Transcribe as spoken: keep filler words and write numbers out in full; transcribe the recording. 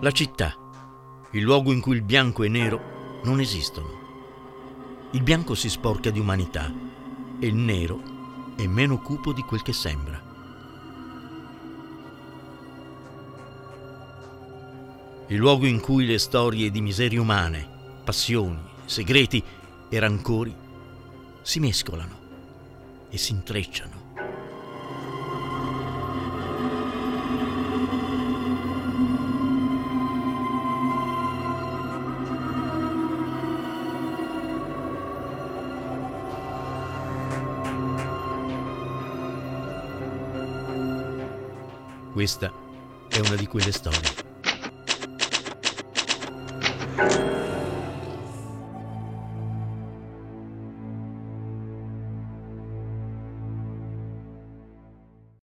La città, il luogo in cui il bianco e il nero non esistono. Il bianco si sporca di umanità e il nero è meno cupo di quel che sembra. Il luogo in cui le storie di miserie umane, passioni, segreti e rancori si mescolano e si intrecciano. Questa è una di quelle storie.